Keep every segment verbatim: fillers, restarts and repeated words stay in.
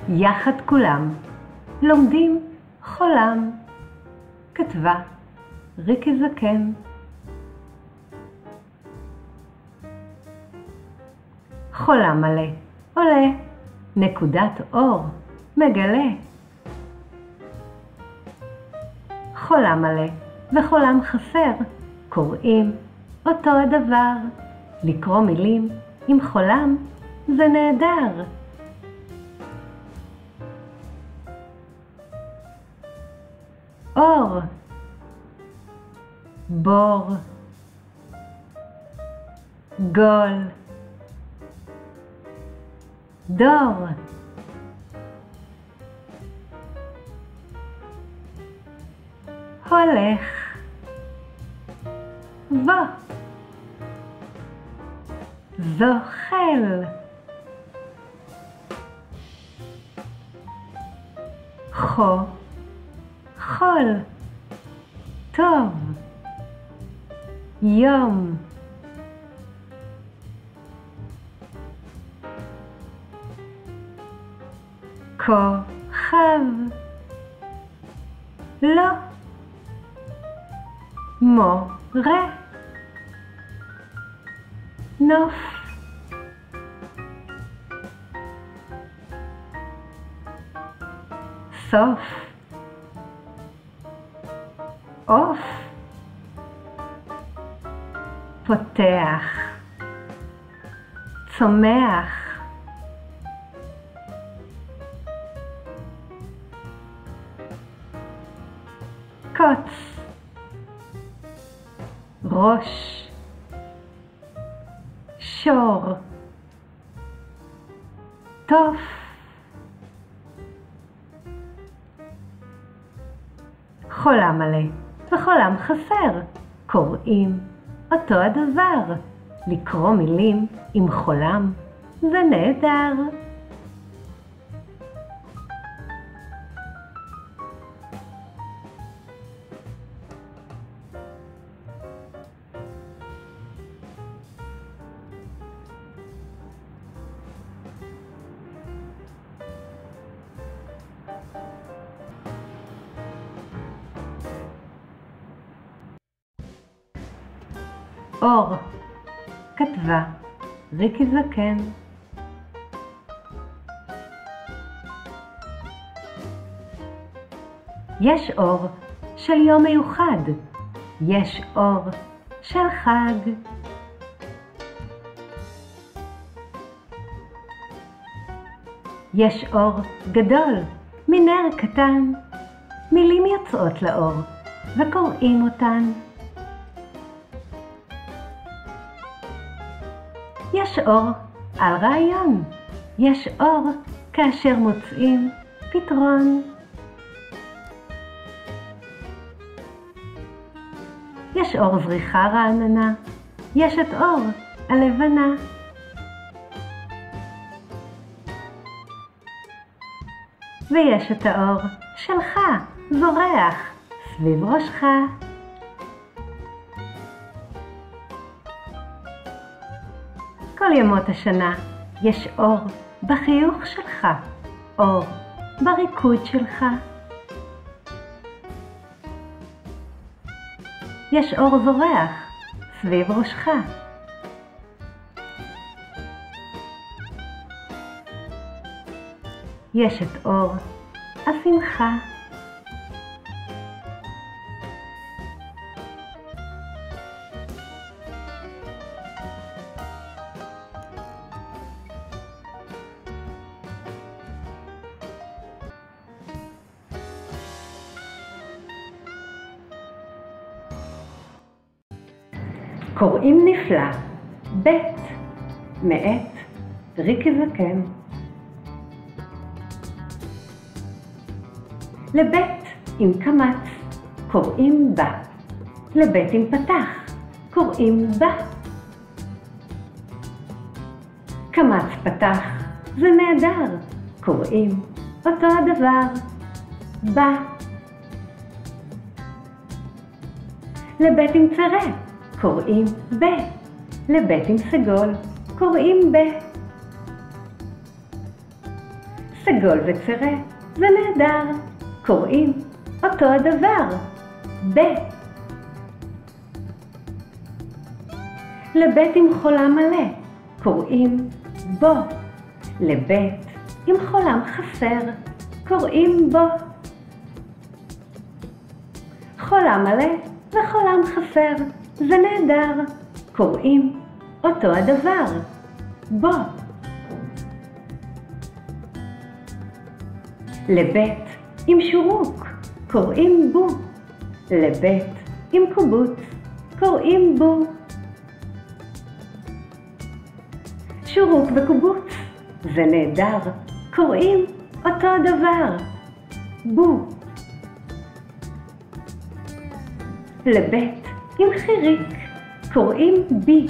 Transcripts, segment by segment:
יחד כולם לומדים חולם. כתבה ריקי זקן. חולם מלא עולה, נקודת אור מגלה. חולם מלא וחולם חסר, קוראים אותו הדבר. לקרוא מילים עם חולם זה נהדר. אור, בור, גול, דור. הולך, בוא, זוחל, חו, חול, טוב, יום, כוכב, לא, מורה, נוף, סוף, עוף, פותח, צומח, קוץ, ראש, שור, תוף, חולם מלא וחולם חסר, קוראים אותו הדבר. לקרוא מילים עם חולם זה נהדר. אור, כתבה ריקי זקן. יש אור של יום מיוחד, יש אור של חג. יש אור גדול מנר קטן, מילים יוצאות לאור וקוראים אותן. יש אור על רעיון, יש אור כאשר מוצאים פתרון. יש אור זריחה רעננה, יש את אור הלבנה. ויש את האור שלך זורח סביב ראשך. כל ימות השנה יש אור בחיוך שלך, אור בריקוד שלך. יש אור זורח סביב ראשך. יש את אור השמחה. קוראים נפלא, בית, מאת ריקי זקן. לבית עם קמץ קוראים בה, לבית עם פתח קוראים בה. קמץ פתח זה נהדר, קוראים אותו הדבר, בה. לבית עם צרה קוראים ב, לבית עם סגול קוראים ב. סגול וצרה, זה נהדר. קוראים אותו הדבר. ב. לבית עם חולם מלא, קוראים בו. לבית עם חולם חסר, קוראים בו. חולם מלא וחולם חסר, זה נהדר. קוראים אותו הדבר. בו. לבית עם שורוק, קוראים בו. לבית עם קובוץ, קוראים בו. שורוק וקובוץ, זה נהדר. קוראים אותו הדבר. בו. לבית עם חיריק, קוראים בי.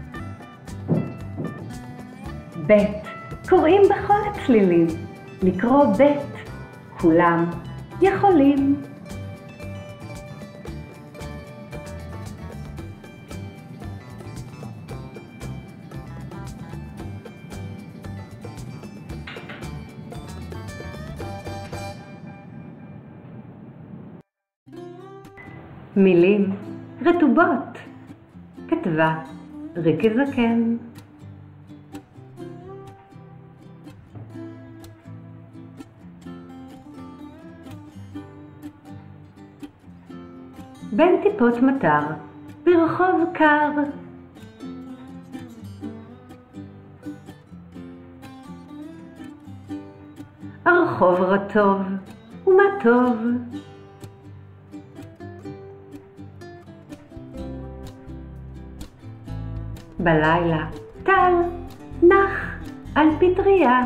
בית קוראים בכל הצלילים, לקרוא בית, כולם יכולים. מילים רטובות, כתבה ריקי זקן. בין טיפות מטר, ברחוב קר. הרחוב רטוב ומה טוב. בלילה טל נח על פטריה.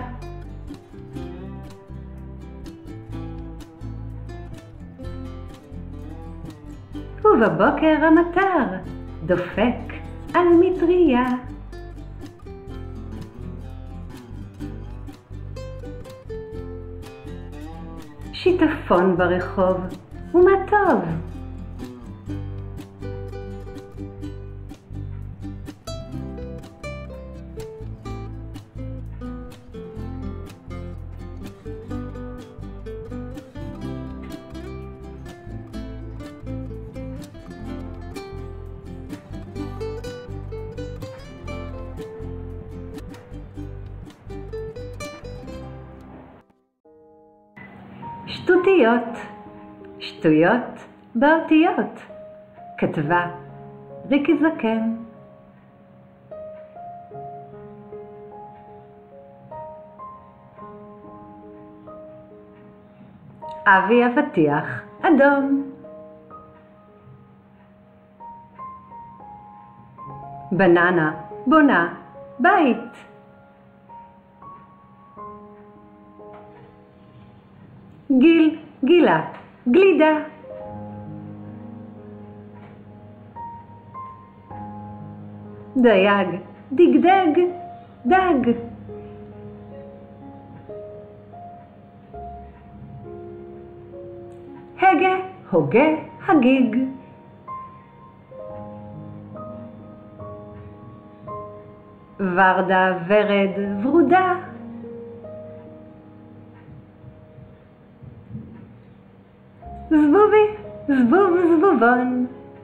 ובבוקר המטר דופק על מטריה. שיטפון ברחוב ומה טוב. שטותיות, שטויות באותיות, כתבה ריקי זקן. אבי אבטיח אדום. בננה בונה בית. גיל גילה גלידה. דייג דגדג דג. הגה הוגה הגיג. ורדה ורד ורודה. זבובי זבוב זבובון.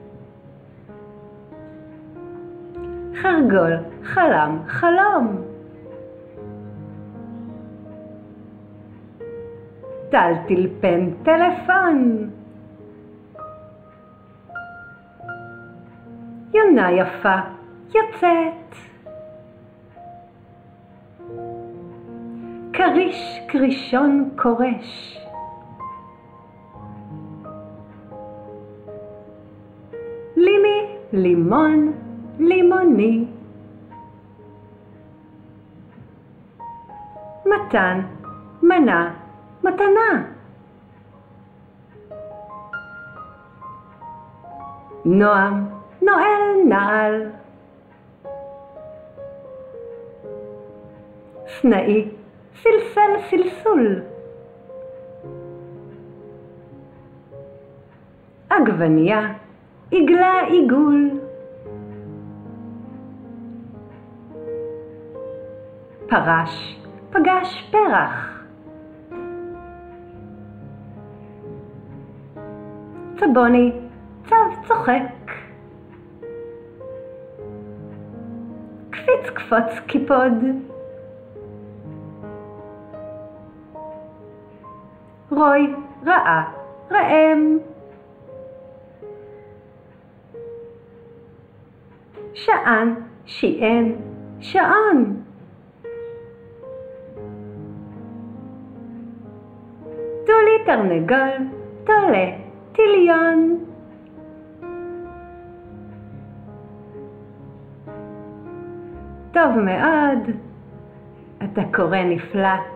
חרגול חלם חלום. טל טלפן טלפון. יונה יפה יוצאת. קריש קרישון קורש. לימי לימון לימוני. מתן מנה מתנה. נועם נועל נעל. סנאי סלסל סלסול. עגבניה עגלה עיגול. פרש פגש פרח. צבוני, צב צוחק. קפיץ קפוץ קיפוד. רוי, רעה, רעם. שען, שיען, שעון. תולי תרנגול, תולה, טיליון. טוב מאוד, אתה קורא נפלא.